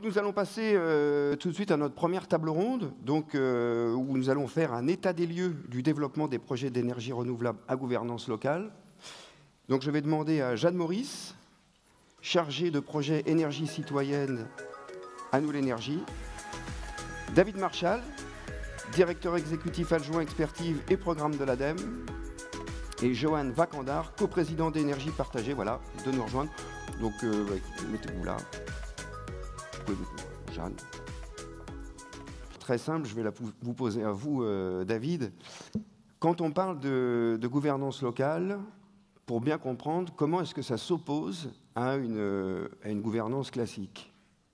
Nous allons passer tout de suite à notre première table ronde, donc, où nous allons faire un état des lieux du développement des projets d'énergie renouvelable à gouvernance locale. Donc je vais demander à Jeanne Maurice, chargée de projet énergie citoyenne à Nous l'Énergie, David Marchal, directeur exécutif adjoint expertise et programme de l'ADEME, et Johan Vacandard, coprésident d'Énergie Partagée, voilà, de nous rejoindre. Donc mettez-vous là. Jeanne. Très simple, je vais vous poser à vous, David. Quand on parle de gouvernance locale, pour bien comprendre, comment est-ce que ça s'oppose à une gouvernance classique?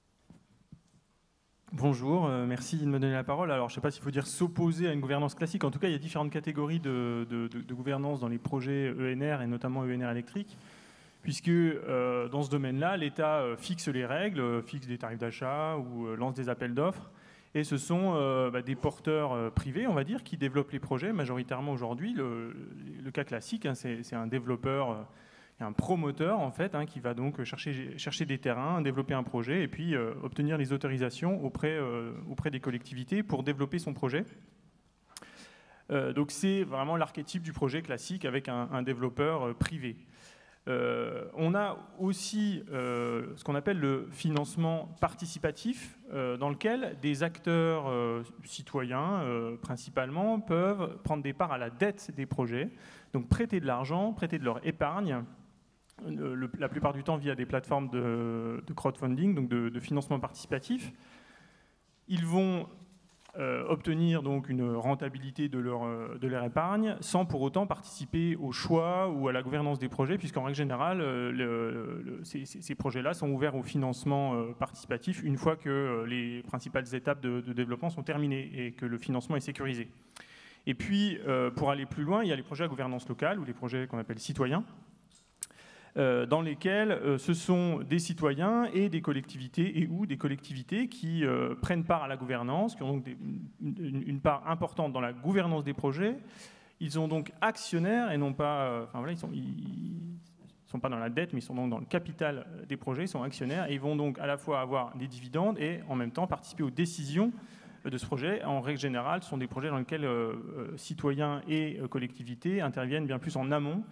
Bonjour, merci de me donner la parole. Alors, je ne sais pas s'il faut dire s'opposer à une gouvernance classique. En tout cas, il y a différentes catégories de gouvernance dans les projets ENR et notamment ENR électrique. Puisque dans ce domaine-là, l'État fixe les règles, fixe des tarifs d'achat ou lance des appels d'offres. Et ce sont des porteurs privés, on va dire, qui développent les projets. Majoritairement aujourd'hui, le cas classique, hein, c'est un développeur, un promoteur en fait, hein, qui va donc chercher des terrains, développer un projet et puis obtenir les autorisations auprès des collectivités pour développer son projet. Donc c'est vraiment l'archétype du projet classique avec un développeur privé. On a aussi ce qu'on appelle le financement participatif, dans lequel des acteurs citoyens, principalement, peuvent prendre des parts à la dette des projets, donc prêter de l'argent, prêter de leur épargne, la plupart du temps via des plateformes de crowdfunding, donc de financement participatif. Ils vont obtenir donc une rentabilité de leur épargne sans pour autant participer au choix ou à la gouvernance des projets, puisqu'en règle générale, ces projets-là sont ouverts au financement participatif une fois que les principales étapes de développement sont terminées et que le financement est sécurisé. Et puis, pour aller plus loin, il y a les projets à gouvernance locale ou les projets qu'on appelle citoyens, dans lesquels ce sont des citoyens et des collectivités ou des collectivités qui prennent part à la gouvernance, qui ont donc une part importante dans la gouvernance des projets. Ils sont donc actionnaires et non pas... ils sont pas dans la dette, mais ils sont donc dans le capital des projets, ils sont actionnaires et ils vont donc à la fois avoir des dividendes et en même temps participer aux décisions de ce projet. En règle générale, ce sont des projets dans lesquels citoyens et collectivités interviennent bien plus en amont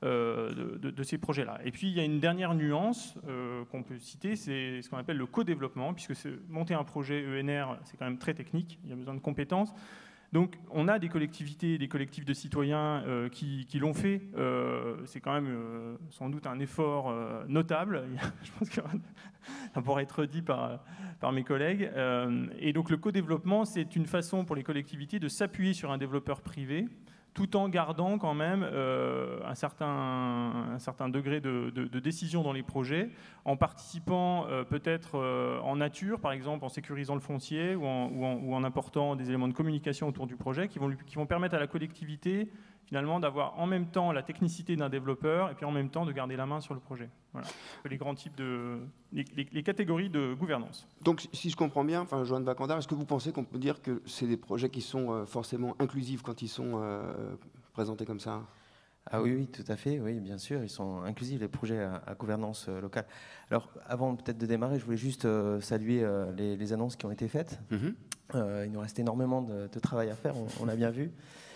de ces projets-là. Et puis, il y a une dernière nuance qu'on peut citer, c'est ce qu'on appelle le co-développement, puisque monter un projet ENR, c'est quand même très technique, il y a besoin de compétences. Donc, on a des collectivités, des collectifs de citoyens qui l'ont fait. C'est quand même sans doute un effort notable. Je pense que ça pourrait être dit par mes collègues. Et donc, le co-développement, c'est une façon pour les collectivités de s'appuyer sur un développeur privé, tout en gardant quand même un certain degré de décision dans les projets, en participant peut-être en nature, par exemple en sécurisant le foncier ou en apportant des éléments de communication autour du projet qui vont permettre à la collectivité finalement d'avoir en même temps la technicité d'un développeur et puis en même temps de garder la main sur le projet. Voilà. Les grands types les catégories de gouvernance. Donc, si je comprends bien, Johan Vacandard, est-ce que vous pensez qu'on peut dire que c'est des projets qui sont forcément inclusifs quand ils sont présentés comme ça? Ah oui, tout à fait, oui, bien sûr, ils sont inclusifs, les projets à gouvernance locale. Alors, avant peut-être de démarrer, je voulais juste saluer les annonces qui ont été faites. Il nous reste énormément de travail à faire, on a bien vu.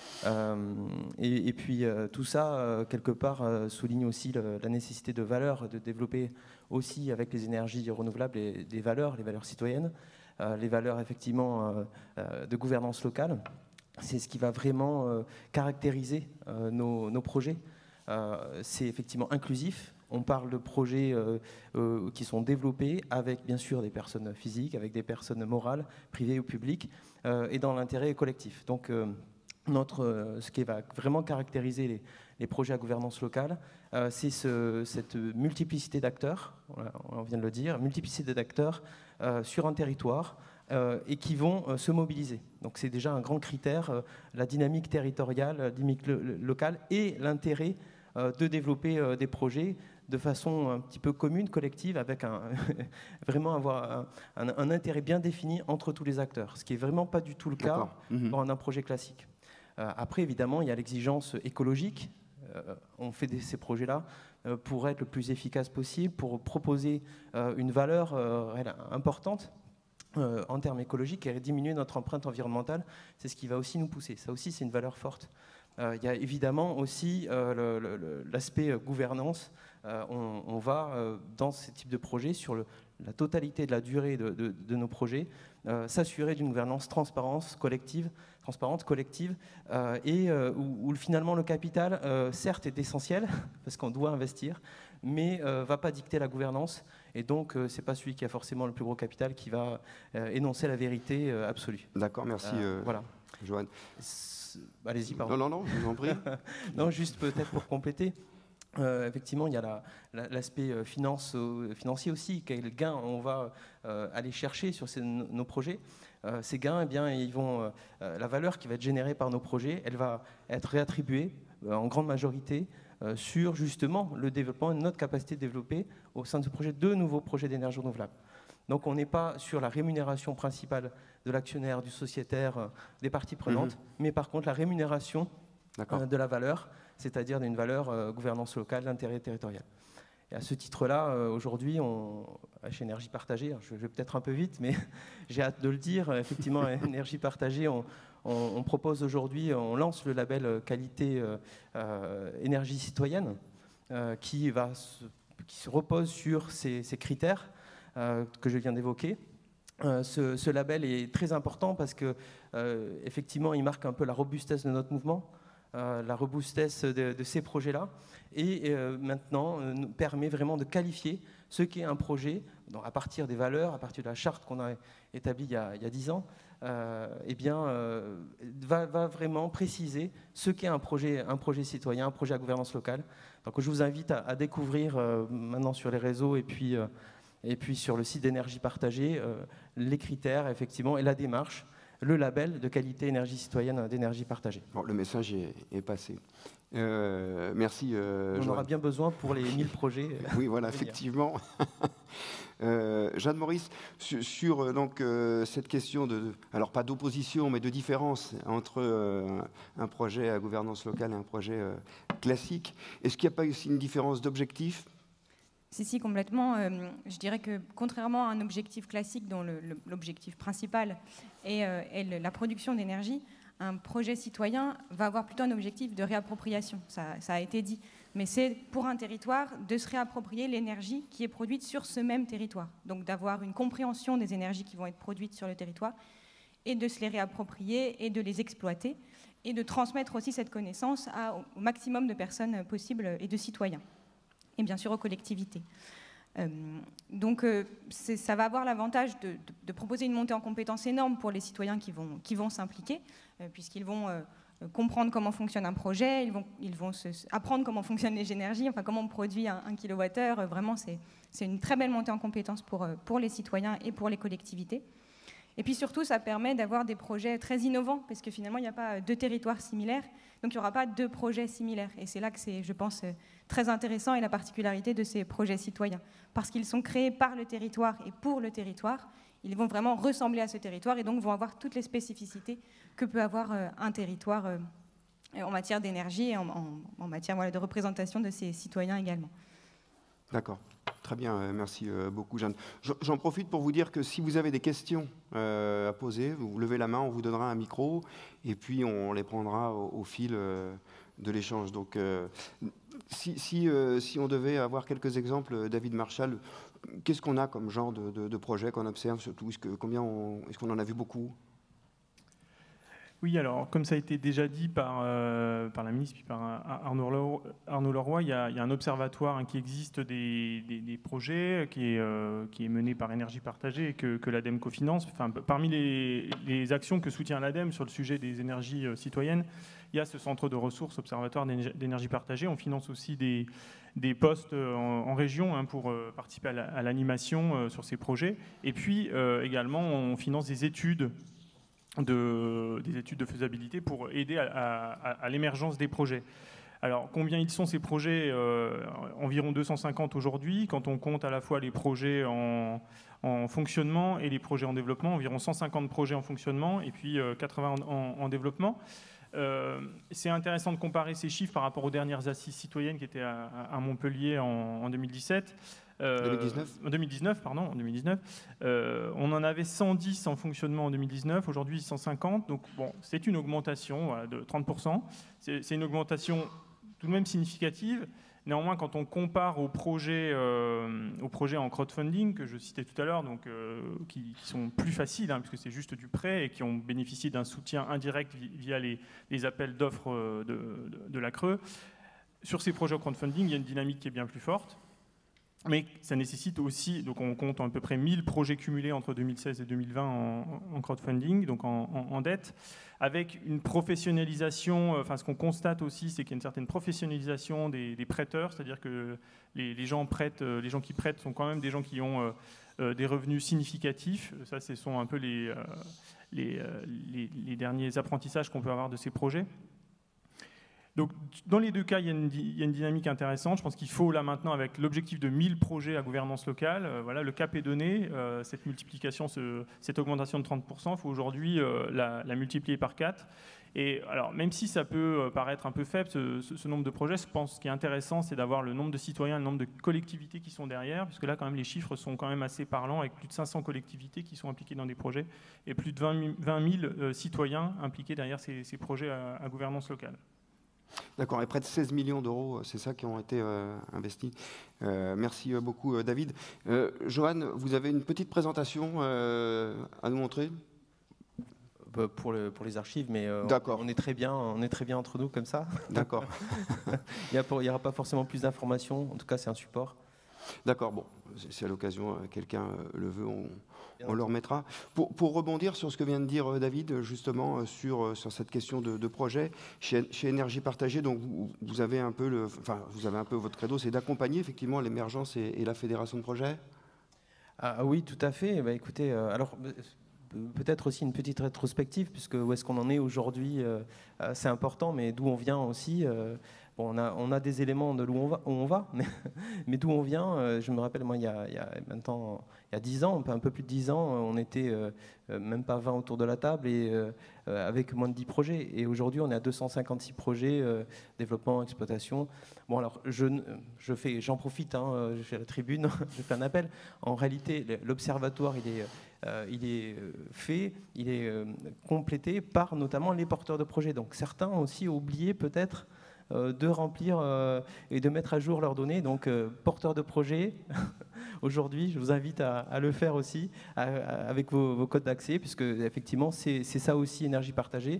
Et puis tout ça, quelque part, souligne aussi la nécessité de valeurs, de développer aussi avec les énergies renouvelables les valeurs citoyennes, les valeurs effectivement de gouvernance locale. C'est ce qui va vraiment caractériser nos projets. C'est effectivement inclusif. On parle de projets qui sont développés avec bien sûr des personnes physiques, avec des personnes morales, privées ou publiques, et dans l'intérêt collectif. Donc ce qui va vraiment caractériser les projets à gouvernance locale, c'est cette multiplicité d'acteurs, on vient de le dire, multiplicité d'acteurs sur un territoire et qui vont se mobiliser. Donc c'est déjà un grand critère, la dynamique territoriale, la dynamique locale et l'intérêt de développer des projets de façon un petit peu commune, collective, avec vraiment avoir un intérêt bien défini entre tous les acteurs, ce qui n'est vraiment pas du tout le cas dans un projet classique. Après, évidemment, il y a l'exigence écologique on fait ces projets-là pour être le plus efficace possible, pour proposer une valeur importante en termes écologiques et diminuer notre empreinte environnementale. C'est ce qui va aussi nous pousser. Ça aussi, c'est une valeur forte. Il y a évidemment aussi l'aspect gouvernance. On va, dans ce type de projet, sur la totalité de la durée de nos projets, s'assurer d'une gouvernance transparente, collective, et où finalement le capital, certes, est essentiel, parce qu'on doit investir, mais ne va pas dicter la gouvernance. Et donc, ce n'est pas celui qui a forcément le plus gros capital qui va énoncer la vérité absolue. D'accord, merci, voilà. Johan. Allez-y, pardon. Non, je vous en prie. Non, juste peut-être pour compléter. Effectivement, il y a l'aspect financier aussi. Quel gain on va aller chercher sur nos projets. Ces gains, eh bien, la valeur qui va être générée par nos projets, elle va être réattribuée en grande majorité sur justement le développement et notre capacité de développer au sein de ce projet de nouveaux projets d'énergie renouvelable. Donc on n'est pas sur la rémunération principale de l'actionnaire, du sociétaire, des parties prenantes, mais par contre la rémunération de la valeur, c'est-à-dire d'une valeur gouvernance locale, d'intérêt territorial. Et à ce titre-là, aujourd'hui, chez Énergie Partagée, je vais peut-être un peu vite, mais j'ai hâte de le dire, effectivement, Énergie Partagée, on propose aujourd'hui, on lance le label qualité énergie citoyenne, qui se repose sur ces critères que je viens d'évoquer. Ce label est très important parce que, effectivement, il marque un peu la robustesse de notre mouvement, la robustesse de ces projets-là, et maintenant nous permet vraiment de qualifier ce qu'est un projet à partir des valeurs, à partir de la charte qu'on a établie il y a 10 ans, va vraiment préciser ce qu'est un projet citoyen, un projet à gouvernance locale. Donc je vous invite à découvrir maintenant sur les réseaux et puis sur le site d'Énergie Partagée les critères effectivement et la démarche, le label de qualité énergie citoyenne d'Énergie Partagée. Bon, le message est passé. Merci. On aura bien besoin pour les 1000 projets. Oui, voilà, effectivement. Jeanne-Maurice, sur cette question alors pas d'opposition, mais de différence entre un projet à gouvernance locale et un projet classique, est-ce qu'il n'y a pas aussi une différence d'objectif ? Si, complètement. Je dirais que contrairement à un objectif classique dont l'objectif principal est la production d'énergie, un projet citoyen va avoir plutôt un objectif de réappropriation, ça a été dit. Mais c'est pour un territoire de se réapproprier l'énergie qui est produite sur ce même territoire. Donc d'avoir une compréhension des énergies qui vont être produites sur le territoire et de se les réapproprier et de les exploiter et de transmettre aussi cette connaissance au maximum de personnes possibles et de citoyens. Et bien sûr aux collectivités. Donc ça va avoir l'avantage de proposer une montée en compétences énorme pour les citoyens qui vont s'impliquer, puisqu'ils vont comprendre comment fonctionne un projet, ils vont apprendre comment fonctionnent les énergies, enfin comment on produit un kilowattheure. Vraiment, c'est une très belle montée en compétences pour les citoyens et pour les collectivités. Et puis surtout, ça permet d'avoir des projets très innovants, parce que finalement, il n'y a pas deux territoires similaires, donc il n'y aura pas deux projets similaires. Et c'est là que c'est, je pense, très intéressant et la particularité de ces projets citoyens. Parce qu'ils sont créés par le territoire et pour le territoire, ils vont vraiment ressembler à ce territoire et donc vont avoir toutes les spécificités que peut avoir un territoire en matière d'énergie et en matière de représentation de ses citoyens également. D'accord. Très bien, merci beaucoup Jeanne. J'en profite pour vous dire que si vous avez des questions à poser, vous levez la main, on vous donnera un micro et puis on les prendra au fil de l'échange. Donc si on devait avoir quelques exemples, David Marchal, qu'est-ce qu'on a comme genre de projet qu'on observe surtout? Est-ce qu'on en a vu beaucoup? Oui, alors, comme ça a été déjà dit par la ministre puis par Arnaud Leroy, il y a un observatoire qui existe des projets qui est mené par Énergie Partagée et que l'ADEME cofinance. Enfin, parmi les actions que soutient l'ADEME sur le sujet des énergies citoyennes, il y a ce centre de ressources Observatoire d'énergie partagée. On finance aussi des postes en région pour participer à l'animation sur ces projets. Et puis, également, on finance des études de faisabilité pour aider à l'émergence des projets. Alors, combien ils sont ces projets? Environ 250 aujourd'hui. Quand on compte à la fois les projets en fonctionnement et les projets en développement, environ 150 projets en fonctionnement et puis 80 en développement. C'est intéressant de comparer ces chiffres par rapport aux dernières assises citoyennes qui étaient à Montpellier en 2017. 2019, pardon, en 2019. On en avait 110 en fonctionnement en 2019, aujourd'hui 150. Donc bon, c'est une augmentation voilà, de 30%. C'est une augmentation tout de même significative. Néanmoins, quand on compare aux projets en crowdfunding que je citais tout à l'heure, donc qui sont plus faciles, hein, puisque c'est juste du prêt et qui ont bénéficié d'un soutien indirect via les appels d'offres de la CRE, sur ces projets au crowdfunding, il y a une dynamique qui est bien plus forte. Mais ça nécessite aussi, donc on compte à peu près 1000 projets cumulés entre 2016 et 2020 en crowdfunding, donc en dette, avec une professionnalisation. Enfin, ce qu'on constate aussi, c'est qu'il y a une certaine professionnalisation des prêteurs, c'est-à-dire que les gens qui prêtent sont quand même des gens qui ont des revenus significatifs. Ça, ce sont un peu les derniers apprentissages qu'on peut avoir de ces projets. Donc, dans les deux cas, il y a une dynamique intéressante. Je pense qu'il faut, là, maintenant, avec l'objectif de 1000 projets à gouvernance locale, voilà, le cap est donné. Cette multiplication, cette augmentation de 30%, il faut aujourd'hui la multiplier par 4. Et alors, même si ça peut paraître un peu faible, ce nombre de projets, je pense qu'il est intéressant, c'est d'avoir le nombre de citoyens, le nombre de collectivités qui sont derrière, puisque là, quand même, les chiffres sont quand même assez parlants, avec plus de 500 collectivités qui sont impliquées dans des projets, et plus de 20 000 citoyens impliqués derrière ces projets à gouvernance locale. D'accord, et près de 16 millions d'euros, c'est ça qui ont été investis. Merci beaucoup, David. Johan, vous avez une petite présentation à nous montrer ? Pour les archives, mais on est très bien entre nous comme ça. D'accord. Il n'y aura pas forcément plus d'informations, en tout cas c'est un support. D'accord, bon, si à l'occasion quelqu'un le veut, on le remettra. Pour rebondir sur ce que vient de dire David, justement, sur cette question de projet, chez Énergie Partagée, donc vous avez un peu votre credo, c'est d'accompagner effectivement l'émergence et la fédération de projets ? Oui, tout à fait. Bah, écoutez, alors peut-être aussi une petite rétrospective, puisque où est-ce qu'on en est aujourd'hui, c'est important, mais d'où on vient aussi. Bon, on a des éléments de où on va, mais d'où on vient, je me rappelle, moi, il y a 10 ans, un peu plus de 10 ans, on était même pas 20 autour de la table, et avec moins de 10 projets. Et aujourd'hui, on est à 256 projets, développement, exploitation. Bon, alors, j'en profite, je fais la tribune, je fais un appel. En réalité, l'observatoire, il est fait, il est complété par notamment les porteurs de projets. Donc certains ont aussi oublié peut-être de remplir et de mettre à jour leurs données. Donc porteurs de projets, aujourd'hui je vous invite à le faire aussi avec vos codes d'accès, puisque effectivement c'est ça aussi Énergie Partagée.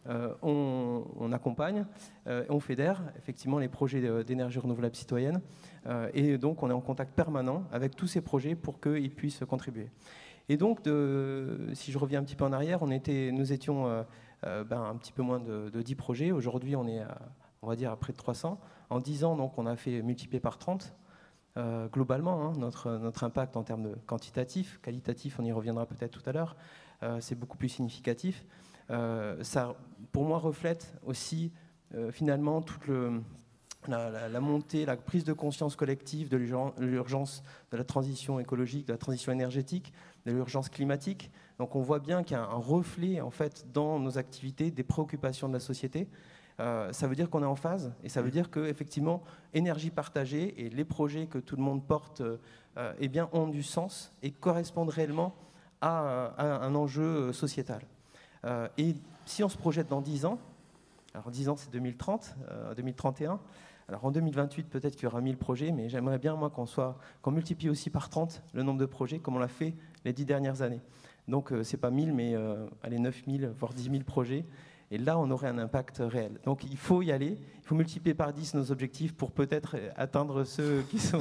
On accompagne, on fédère effectivement les projets d'énergie renouvelable citoyenne, et donc on est en contact permanent avec tous ces projets pour qu'ils puissent contribuer. Et donc, si je reviens un petit peu en arrière, nous étions un petit peu moins de 10 projets. Aujourd'hui, on est, on va dire, à près de 300. En 10 ans, donc, on a fait multiplier par 30. Globalement, notre impact en termes de quantitatif, qualitatif, on y reviendra peut-être tout à l'heure, c'est beaucoup plus significatif. Ça, pour moi, reflète aussi, finalement, toute la montée, la prise de conscience collective de l'urgence de la transition écologique, de la transition énergétique, de l'urgence climatique. Donc on voit bien qu'il y a un reflet en fait dans nos activités des préoccupations de la société. Ça veut dire qu'on est en phase, et ça veut dire qu'effectivement, Énergie Partagée et les projets que tout le monde porte eh bien, ont du sens et correspondent réellement à un enjeu sociétal. Et si on se projette dans 10 ans, alors 10 ans c'est 2030, 2031, alors en 2028, peut-être qu'il y aura 1000 projets, mais j'aimerais bien, moi, qu'on multiplie aussi par 30 le nombre de projets, comme on l'a fait les 10 dernières années. Donc, c'est pas 1000, mais allez, 9000, voire 10 000 projets. Et là, on aurait un impact réel. Donc, il faut y aller. Il faut multiplier par 10 nos objectifs pour peut-être atteindre ceux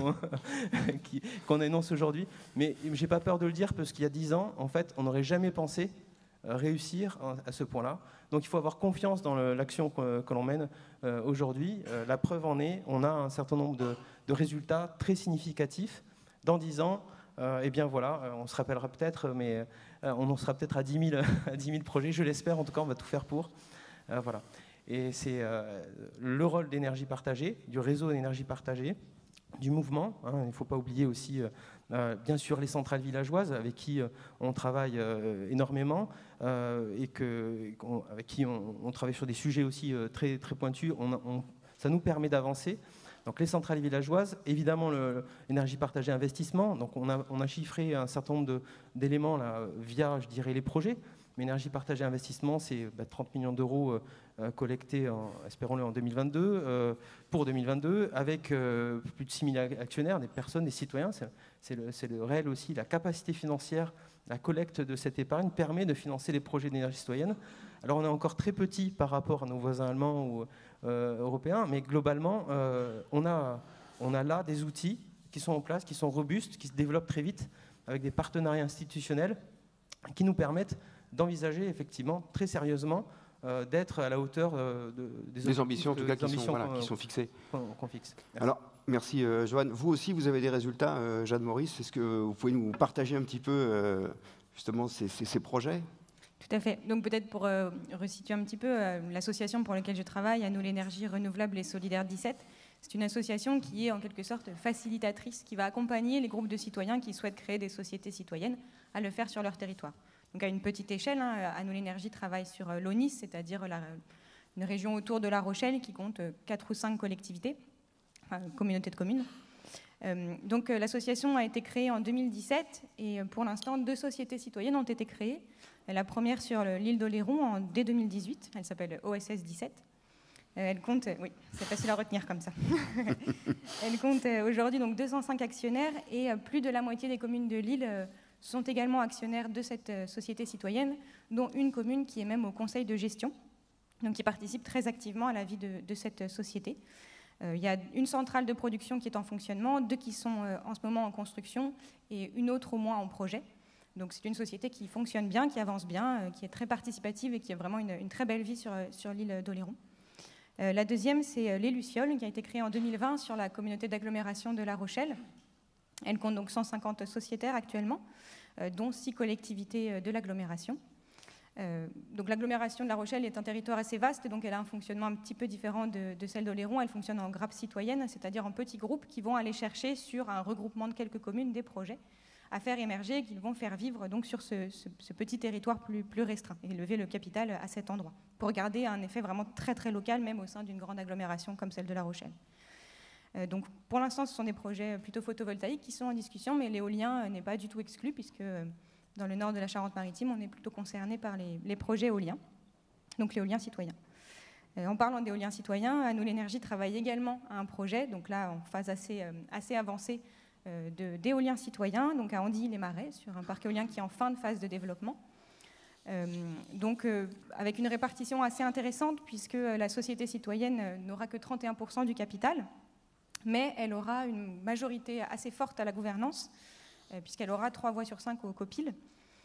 qu'on énonce aujourd'hui. Mais je n'ai pas peur de le dire, parce qu'il y a 10 ans, en fait, on n'aurait jamais pensé réussir à ce point-là. Donc il faut avoir confiance dans l'action que l'on mène aujourd'hui. La preuve en est, on a un certain nombre de résultats très significatifs. Dans 10 ans, eh bien voilà, on se rappellera peut-être, mais on en sera peut-être à 10 000 projets, je l'espère, en tout cas on va tout faire pour. Voilà. Et c'est le rôle d'énergie partagée, du réseau d'énergie partagée, du mouvement. Hein. Il ne faut pas oublier aussi, bien sûr, les centrales villageoises avec qui on travaille énormément et avec qui on travaille sur des sujets aussi très, très pointus. Ça nous permet d'avancer. Donc les centrales villageoises, évidemment l'énergie partagée investissement. Donc on a chiffré un certain nombre d'éléments là via, je dirais, les projets. Mais énergie partagée investissement, c'est 30 millions d'euros collectés, espérons-le, en 2022, pour 2022, avec plus de 6 000 actionnaires, des personnes, des citoyens. C'est le réel aussi, la capacité financière, la collecte de cette épargne permet de financer les projets d'énergie citoyenne. Alors on est encore très petit par rapport à nos voisins allemands ou européens, mais globalement, on a là des outils qui sont en place, qui sont robustes, qui se développent très vite, avec des partenariats institutionnels qui nous permettent d'envisager effectivement très sérieusement d'être à la hauteur des ambitions en tout cas qui sont fixées. Qu'on fixe. Merci. Alors, merci Joanne. Vous aussi, vous avez des résultats, Jeanne Maurice. Est-ce que vous pouvez nous partager un petit peu justement ces projets ? Tout à fait. Donc peut-être pour resituer un petit peu, l'association pour laquelle je travaille, À nous l'énergie renouvelable et solidaire 17, c'est une association qui est en quelque sorte facilitatrice, qui va accompagner les groupes de citoyens qui souhaitent créer des sociétés citoyennes à le faire sur leur territoire. Donc à une petite échelle, À nous l'énergie travaille sur l'ONIS, c'est-à-dire une région autour de La Rochelle qui compte 4 ou 5 collectivités, enfin communautés de communes. Donc l'association a été créée en 2017 et pour l'instant 2 sociétés citoyennes ont été créées. La première sur l'île d'Oléron dès 2018, elle s'appelle OSS 17. Elle compte, oui, c'est facile à retenir comme ça. Elle compte aujourd'hui donc 205 actionnaires et plus de la moitié des communes de l'île sont également actionnaires de cette société citoyenne, dont une commune qui est même au conseil de gestion, donc qui participe très activement à la vie de cette société. Il y a une centrale de production qui est en fonctionnement, 2 qui sont en ce moment en construction et une autre au moins en projet. Donc c'est une société qui fonctionne bien, qui avance bien, qui est très participative et qui a vraiment une très belle vie sur l'île d'Oléron. La deuxième, c'est Les Lucioles, qui a été créée en 2020 sur la communauté d'agglomération de La Rochelle. Elle compte donc 150 sociétaires actuellement, dont 6 collectivités de l'agglomération. Donc l'agglomération de La Rochelle est un territoire assez vaste, donc elle a un fonctionnement un petit peu différent de celle d'Oléron. Elle fonctionne en grappes citoyennes, c'est-à-dire en petits groupes qui vont aller chercher sur un regroupement de quelques communes des projets à faire émerger et qu'ils vont faire vivre donc sur ce petit territoire plus restreint et lever le capital à cet endroit pour garder un effet vraiment très très local, même au sein d'une grande agglomération comme celle de La Rochelle. Donc pour l'instant, ce sont des projets plutôt photovoltaïques qui sont en discussion, mais l'éolien n'est pas du tout exclu puisque dans le nord de la Charente-Maritime, on est plutôt concerné par les projets éoliens, donc l'éolien citoyen. En parlant d'éolien citoyen, À nous l'énergie travaille également à un projet, donc là en phase assez avancée d'éolien citoyen, donc à Andilly-les-Marais, sur un parc éolien qui est en fin de phase de développement. Donc avec une répartition assez intéressante puisque la société citoyenne n'aura que 31% du capital, mais elle aura une majorité assez forte à la gouvernance, puisqu'elle aura 3 voix sur 5 au COPIL,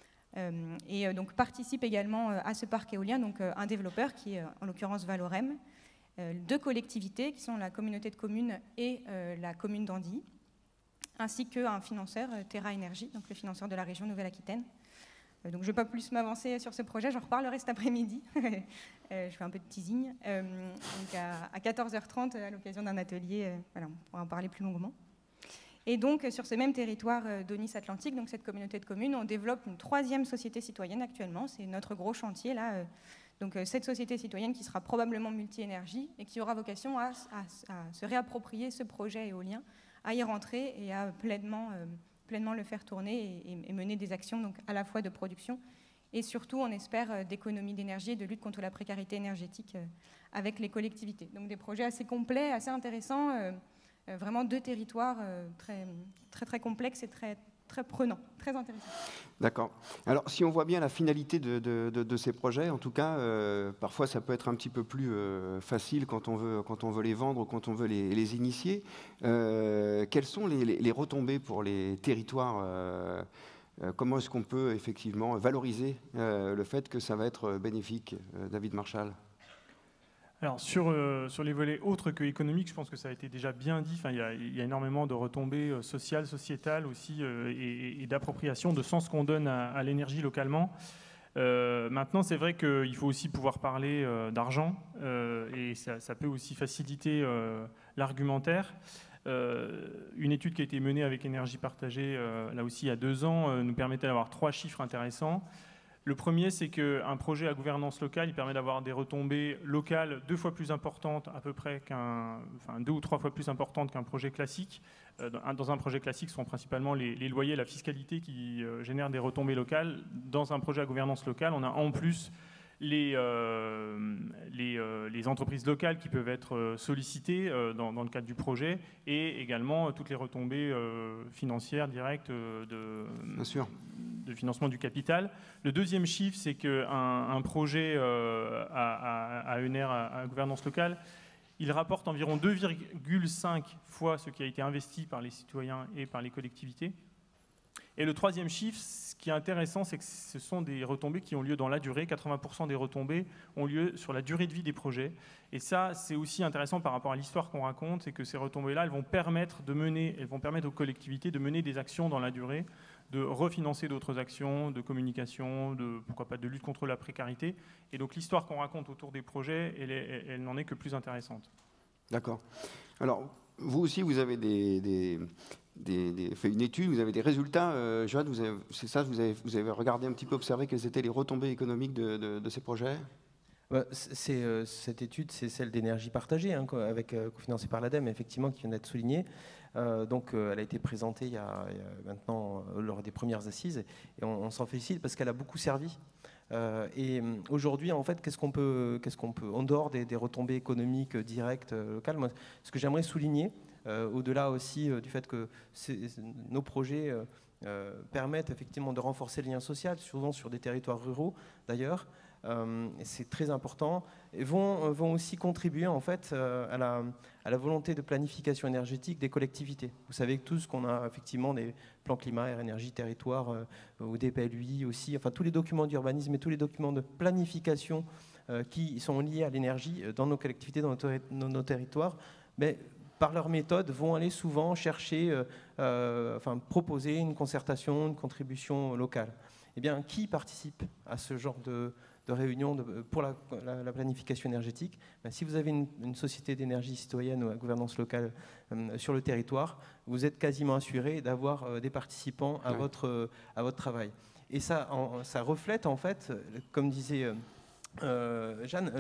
et donc participe également à ce parc éolien, donc un développeur qui est en l'occurrence Valorem, 2 collectivités qui sont la communauté de communes et la commune d'Andilly, ainsi qu'un financeur, Terra Énergie, donc le financeur de la région Nouvelle-Aquitaine. Donc je ne vais pas plus m'avancer sur ce projet, j'en reparlerai cet après-midi. Je fais un peu de teasing. Donc à 14h30, à l'occasion d'un atelier, voilà, on pourra en parler plus longuement. Et donc sur ce même territoire d'Aunis-Atlantique, donc cette communauté de communes, on développe une 3e société citoyenne actuellement. C'est notre gros chantier là. Donc cette société citoyenne qui sera probablement multi-énergie et qui aura vocation à se réapproprier ce projet éolien, à y rentrer et à pleinement le faire tourner et mener des actions donc à la fois de production et surtout, on espère, d'économie d'énergie et de lutte contre la précarité énergétique avec les collectivités. Donc des projets assez complets, assez intéressants, vraiment 2 territoires très, très, très complexes et très, très prenants, très intéressants. D'accord. Alors, si on voit bien la finalité de ces projets, en tout cas, parfois ça peut être un petit peu plus facile quand on veut les vendre ou quand on veut les initier. Quelles sont les retombées pour les territoires comment est-ce qu'on peut effectivement valoriser le fait que ça va être bénéfique, David Marchal ? Alors sur les volets autres que économiques, je pense que ça a été déjà bien dit. Enfin, il y a énormément de retombées sociales, sociétales aussi, et d'appropriation de sens qu'on donne à l'énergie localement. Maintenant, c'est vrai qu'il faut aussi pouvoir parler d'argent, et ça peut aussi faciliter l'argumentaire. Une étude qui a été menée avec Énergie Partagée, là aussi il y a 2 ans, nous permettait d'avoir 3 chiffres intéressants. Le premier, c'est qu'un projet à gouvernance locale, il permet d'avoir des retombées locales 2 fois plus importantes, à peu près 2 ou 3 fois plus importantes qu'un projet classique. Dans un projet classique, ce sont principalement les loyers, la fiscalité qui génèrent des retombées locales. Dans un projet à gouvernance locale, on a en plus les entreprises locales qui peuvent être sollicitées dans le cadre du projet, et également toutes les retombées financières directes Bien sûr. de financement du capital. Le deuxième chiffre, c'est qu'un projet à ENR, à gouvernance locale, il rapporte environ 2,5 fois ce qui a été investi par les citoyens et par les collectivités. Et le troisième chiffre, ce qui est intéressant, c'est que ce sont des retombées qui ont lieu dans la durée. 80% des retombées ont lieu sur la durée de vie des projets. Et ça, c'est aussi intéressant par rapport à l'histoire qu'on raconte, c'est que ces retombées-là, elles vont permettre aux collectivités de mener des actions dans la durée, de refinancer d'autres actions, de communication, pourquoi pas de lutte contre la précarité. Et donc l'histoire qu'on raconte autour des projets, elle n'en est que plus intéressante. D'accord. Alors, vous aussi, vous avez fait une étude, vous avez des résultats. Joanne, vous avez regardé un petit peu, observé quelles étaient les retombées économiques de ces projets? Cette étude, c'est celle d'énergie partagée, cofinancée par l'ADEME, effectivement, qui vient d'être soulignée. Elle a été présentée il y a maintenant lors des premières assises, et on s'en félicite parce qu'elle a beaucoup servi. Et aujourd'hui, en fait, qu'est-ce qu'on peut, en dehors des retombées économiques directes locales, moi, ce que j'aimerais souligner, au-delà aussi du fait que nos projets permettent effectivement de renforcer le lien social, souvent sur des territoires ruraux d'ailleurs, c'est très important, et vont aussi contribuer en fait à la volonté de planification énergétique des collectivités. Vous savez tous qu'on a effectivement des plans climat, air, énergie, territoire, ou des PLUI aussi, enfin tous les documents d'urbanisme et tous les documents de planification qui sont liés à l'énergie dans nos collectivités, dans nos territoires, mais par leur méthode, vont aller souvent chercher, proposer une concertation, une contribution locale. Eh bien, qui participe à ce genre de réunion pour la planification énergétique? Si vous avez une société d'énergie citoyenne ou à gouvernance locale sur le territoire, vous êtes quasiment assuré d'avoir des participants à votre travail. Et ça reflète, en fait, comme disait Jeanne,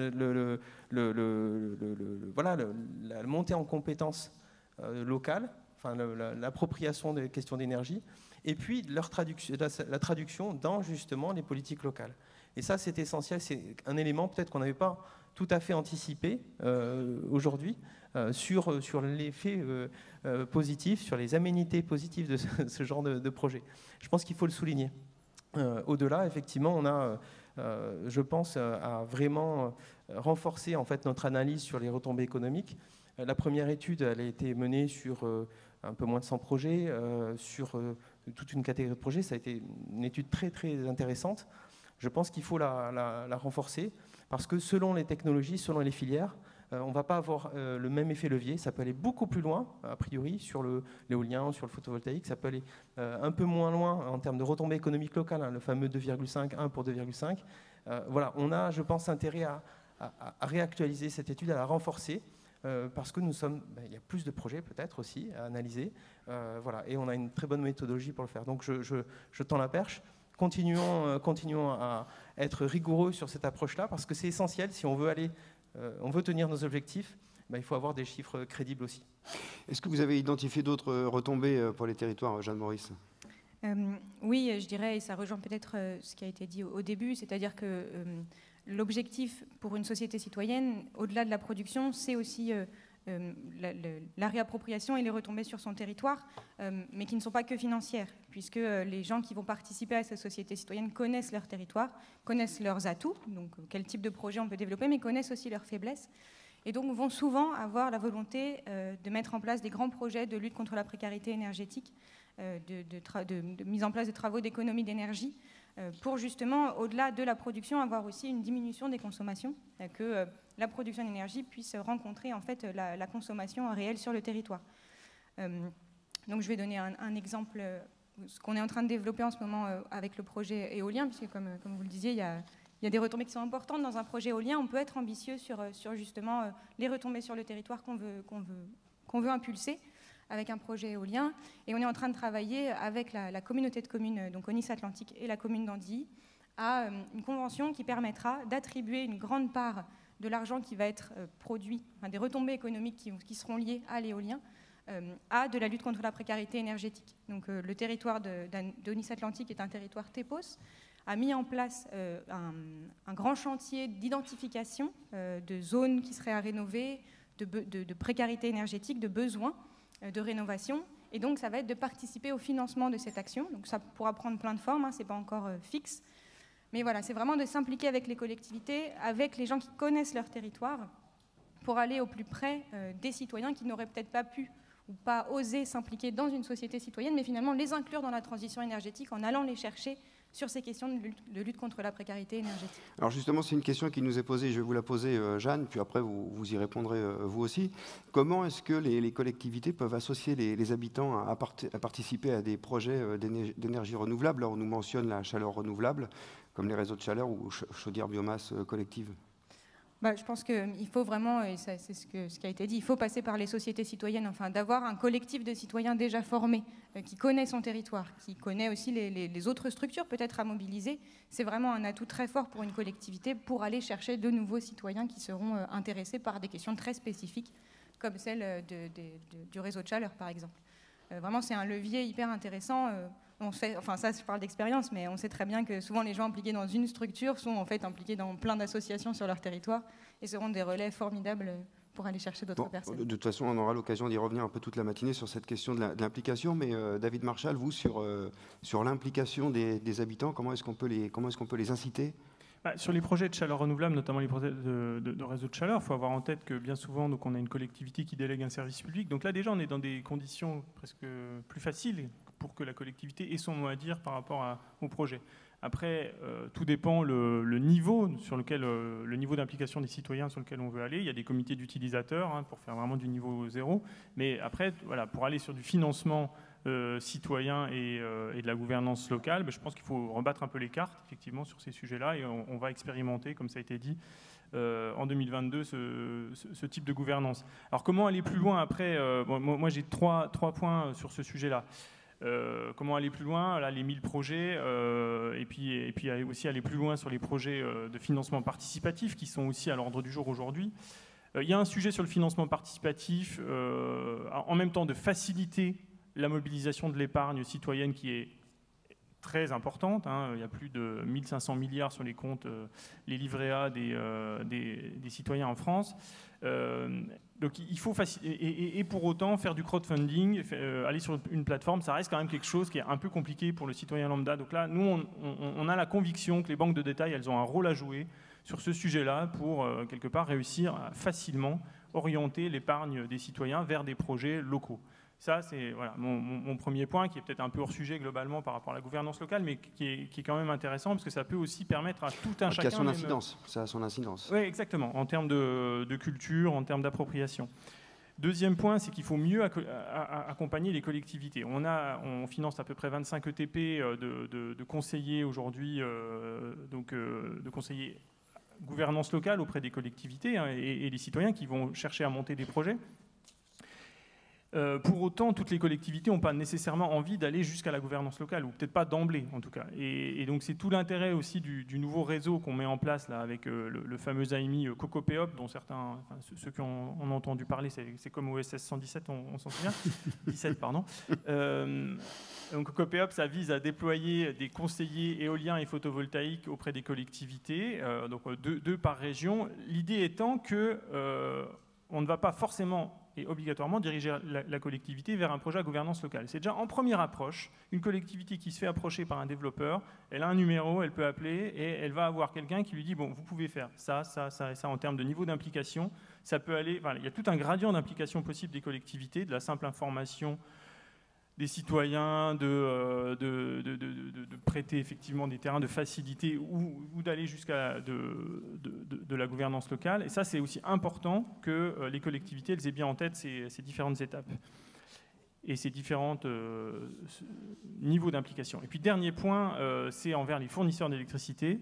la montée en compétences locales, l'appropriation des questions d'énergie, et puis la traduction dans justement les politiques locales. Et ça, c'est essentiel, c'est un élément peut-être qu'on n'avait pas tout à fait anticipé aujourd'hui sur l'effet positif, sur les aménités positives de ce genre de projet. Je pense qu'il faut le souligner. Au-delà, effectivement, on a, je pense, à vraiment renforcer en fait notre analyse sur les retombées économiques. La première étude, elle a été menée sur un peu moins de 100 projets, sur toute une catégorie de projets. Ça a été une étude très, très intéressante. Je pense qu'il faut la renforcer parce que selon les technologies, selon les filières, on ne va pas avoir le même effet levier. Ça peut aller beaucoup plus loin, a priori, sur l'éolien, sur le photovoltaïque. Ça peut aller un peu moins loin en termes de retombées économiques locales, le fameux 2,5, 1 pour 2,5. Voilà, on a, je pense, intérêt à réactualiser cette étude, à la renforcer, parce que il y a plus de projets peut-être aussi à analyser. Voilà, et on a une très bonne méthodologie pour le faire. Donc je tends la perche. Continuons à être rigoureux sur cette approche-là, parce que c'est essentiel si on veut tenir nos objectifs. Il faut avoir des chiffres crédibles aussi. Est-ce que vous avez identifié d'autres retombées pour les territoires, Jeanne-Maurice? Oui, je dirais, et ça rejoint peut-être ce qui a été dit au début, c'est-à-dire que l'objectif pour une société citoyenne, au-delà de la production, c'est aussi la réappropriation et les retombées sur son territoire, mais qui ne sont pas que financières, puisque les gens qui vont participer à cette société citoyenne connaissent leur territoire, connaissent leurs atouts, donc quel type de projet on peut développer, mais connaissent aussi leurs faiblesses, et donc vont souvent avoir la volonté de mettre en place des grands projets de lutte contre la précarité énergétique, de mise en place de travaux d'économie d'énergie, pour justement, au-delà de la production, avoir aussi une diminution des consommations, que la production d'énergie puisse rencontrer en fait la consommation réelle sur le territoire. Donc je vais donner un exemple, ce qu'on est en train de développer en ce moment avec le projet éolien, puisque comme vous le disiez, il y a des retombées qui sont importantes dans un projet éolien. On peut être ambitieux sur justement les retombées sur le territoire qu'on veut impulser. avec un projet éolien. Et on est en train de travailler avec la communauté de communes, donc Aunis Atlantique et la commune d'Andilly, à une convention qui permettra d'attribuer une grande part de l'argent qui va être produit, enfin, des retombées économiques qui seront liées à l'éolien, à de la lutte contre la précarité énergétique. Donc le territoire d'Aunis Atlantique est un territoire TEPOS, a mis en place un grand chantier d'identification de zones qui seraient à rénover, de précarité énergétique, de besoins de rénovation. Et donc ça va être de participer au financement de cette action. Donc ça pourra prendre plein de formes, hein, ce n'est pas encore fixe. Mais voilà, c'est vraiment de s'impliquer avec les collectivités, avec les gens qui connaissent leur territoire, pour aller au plus près des citoyens qui n'auraient peut-être pas pu ou pas osé s'impliquer dans une société citoyenne, mais finalement les inclure dans la transition énergétique en allant les chercher sur ces questions de lutte contre la précarité énergétique. Alors justement, c'est une question qui nous est posée, je vais vous la poser, Jeanne, puis après vous y répondrez vous aussi. Comment est-ce que les collectivités peuvent associer les habitants à participer à des projets d'énergie renouvelable? Là, on nous mentionne la chaleur renouvelable, comme les réseaux de chaleur ou chaudières biomasse collectives. Je pense qu'il faut vraiment, et c'est ce qui a été dit, il faut passer par les sociétés citoyennes, enfin d'avoir un collectif de citoyens déjà formés, qui connaît son territoire, qui connaît aussi les autres structures peut-être à mobiliser. C'est vraiment un atout très fort pour une collectivité pour aller chercher de nouveaux citoyens qui seront intéressés par des questions très spécifiques, comme celle du réseau de chaleur par exemple. Vraiment c'est un levier hyper intéressant. Enfin ça je parle d'expérience, mais on sait très bien que souvent les gens impliqués dans une structure sont en fait impliqués dans plein d'associations sur leur territoire et seront des relais formidables pour aller chercher d'autres personnes. De toute façon, on aura l'occasion d'y revenir un peu toute la matinée sur cette question de l'implication, mais David Marchal, vous, sur l'implication des habitants, comment est-ce qu'on peut les inciter ? Sur les projets de chaleur renouvelable, notamment les projets de réseau de chaleur, il faut avoir en tête que bien souvent, donc, on a une collectivité qui délègue un service public. Donc là, déjà, on est dans des conditions presque plus faciles pour que la collectivité ait son mot à dire par rapport au projet. Après, tout dépend le niveau sur lequel, le niveau d'implication des citoyens sur lequel on veut aller. Il y a des comités d'utilisateurs pour faire vraiment du niveau zéro. Mais après, voilà, pour aller sur du financement citoyen et de la gouvernance locale, je pense qu'il faut rebattre un peu les cartes effectivement sur ces sujets-là et on va expérimenter, comme ça a été dit, en 2022 ce type de gouvernance. Alors comment aller plus loin après moi j'ai trois points sur ce sujet-là. Comment aller plus loin, là, les 1000 projets, et puis aussi aller plus loin sur les projets de financement participatif qui sont aussi à l'ordre du jour aujourd'hui. Il y a un sujet sur le financement participatif, en même temps de faciliter la mobilisation de l'épargne citoyenne qui est très importante. Il y a plus de 1500 milliards sur les comptes, les livrets A des citoyens en France. Donc il faut et pour autant faire du crowdfunding, aller sur une plateforme, ça reste quand même quelque chose qui est un peu compliqué pour le citoyen lambda. Donc là, nous, on a la conviction que les banques de détail, elles ont un rôle à jouer sur ce sujet-là pour, quelque part, réussir à facilement orienter l'épargne des citoyens vers des projets locaux. Ça, c'est voilà, mon premier point, qui est peut-être un peu hors sujet globalement par rapport à la gouvernance locale, mais qui est quand même intéressant, parce que ça peut aussi permettre à tout un chacun... Ça a son incidence. Oui, exactement, en termes de culture, en termes d'appropriation. Deuxième point, c'est qu'il faut mieux accompagner les collectivités. On finance à peu près 25 ETP de conseillers aujourd'hui, de conseillers gouvernance locale auprès des collectivités et des citoyens qui vont chercher à monter des projets. Pour autant, toutes les collectivités n'ont pas nécessairement envie d'aller jusqu'à la gouvernance locale, ou peut-être pas d'emblée en tout cas. Et donc c'est tout l'intérêt aussi du nouveau réseau qu'on met en place là, avec le fameux AMI COCOPEOP, dont certains, ceux qui ont entendu parler, c'est comme OSS 117, on s'en souvient 17, pardon. Donc COCOPEOP, ça vise à déployer des conseillers éoliens et photovoltaïques auprès des collectivités, donc deux par région. L'idée étant que on ne va pas forcément et obligatoirement diriger la collectivité vers un projet à gouvernance locale. C'est déjà en première approche, une collectivité qui se fait approcher par un développeur, elle a un numéro, elle peut appeler et elle va avoir quelqu'un qui lui dit bon, vous pouvez faire ça, ça, ça et ça en termes de niveau d'implication. Ça peut aller, il y a tout un gradient d'implication possible des collectivités, de la simple information des citoyens, de prêter effectivement des terrains, de faciliter ou d'aller jusqu'à de la gouvernance locale. Et ça, c'est aussi important que les collectivités elles aient bien en tête ces différentes étapes et ces différents niveaux d'implication. Et puis, dernier point, c'est envers les fournisseurs d'électricité.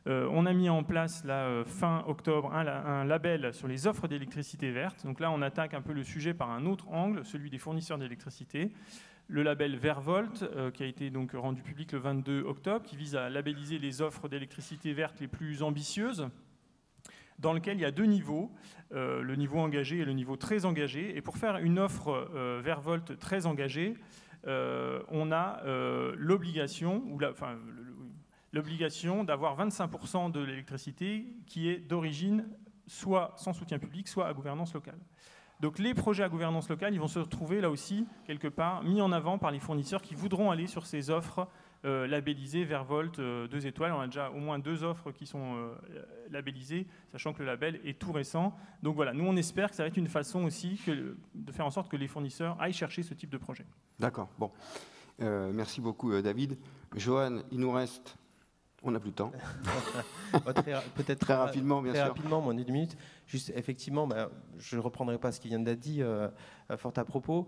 On a mis en place, là, fin octobre, un label sur les offres d'électricité verte. Donc là, on attaque un peu le sujet par un autre angle, celui des fournisseurs d'électricité. Le label Vervolt, qui a été donc rendu public le 22 octobre, qui vise à labelliser les offres d'électricité verte les plus ambitieuses, dans lequel il y a 2 niveaux, le niveau engagé et le niveau très engagé. Et pour faire une offre Vervolt très engagée, on a l'obligation, l'obligation d'avoir 25% de l'électricité qui est d'origine soit sans soutien public, soit à gouvernance locale. Donc les projets à gouvernance locale, ils vont se retrouver là aussi, quelque part, mis en avant par les fournisseurs qui voudront aller sur ces offres labellisées Vervolt 2 étoiles. On a déjà au moins 2 offres qui sont labellisées, sachant que le label est tout récent. Donc voilà, nous on espère que ça va être une façon aussi de faire en sorte que les fournisseurs aillent chercher ce type de projet. D'accord, bon. Merci beaucoup David. Johan, il nous reste... On n'a plus de temps. Peut-être très rapidement, bien sûr. Très rapidement, moins d'1 minute. Juste, effectivement, je ne reprendrai pas ce qui vient d'être dit, fort à propos.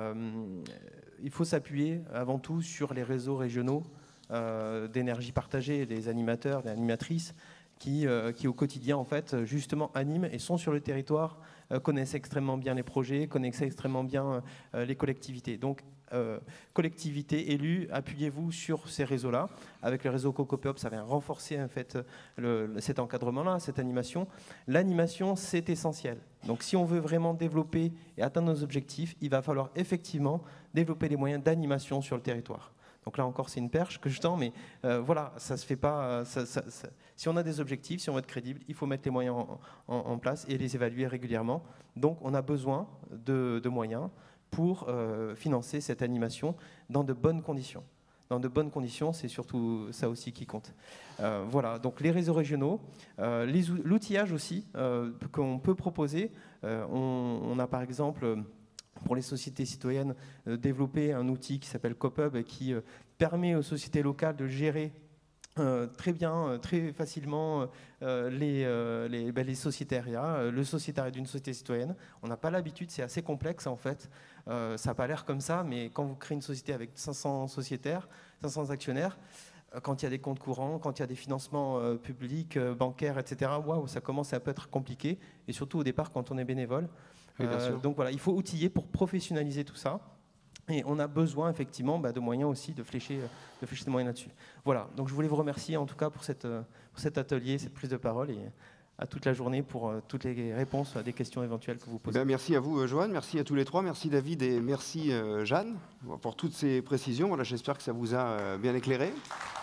Il faut s'appuyer avant tout sur les réseaux régionaux d'énergie partagée, des animateurs, des animatrices, qui au quotidien, en fait, justement, animent et sont sur le territoire, connaissent extrêmement bien les projets, connaissent extrêmement bien les collectivités. Donc, collectivités, élus, appuyez-vous sur ces réseaux-là. Avec le réseau CocoPeop, ça vient renforcer en fait, cet encadrement-là, cette animation. L'animation, c'est essentiel. Donc si on veut vraiment développer et atteindre nos objectifs, il va falloir effectivement développer les moyens d'animation sur le territoire. Donc là encore, c'est une perche que je tends, mais voilà, ça se fait pas. Si on a des objectifs, si on veut être crédible, il faut mettre les moyens en place et les évaluer régulièrement. Donc on a besoin de moyens pour financer cette animation dans de bonnes conditions. Dans de bonnes conditions, c'est surtout ça aussi qui compte. Voilà, donc les réseaux régionaux, l'outillage aussi qu'on peut proposer. On a par exemple, pour les sociétés citoyennes, développé un outil qui s'appelle CoPub et qui permet aux sociétés locales de gérer très bien, très facilement les sociétariats, le sociétariat d'une société citoyenne. On n'a pas l'habitude, c'est assez complexe en fait. Ça n'a pas l'air comme ça, mais quand vous créez une société avec 500 sociétaires, 500 actionnaires, quand il y a des comptes courants, quand il y a des financements publics, bancaires, etc., waouh, ça commence à peut être compliqué, et surtout au départ quand on est bénévole. Oui, donc voilà, il faut outiller pour professionnaliser tout ça. Et on a besoin effectivement de moyens aussi de flécher des moyens là-dessus. Voilà, donc je voulais vous remercier en tout cas pour cet atelier, cette prise de parole et à toute la journée pour toutes les réponses à des questions éventuelles que vous posez. Merci à vous Johan, merci à tous les trois, merci David et merci Jeanne pour toutes ces précisions. Voilà, j'espère que ça vous a bien éclairé.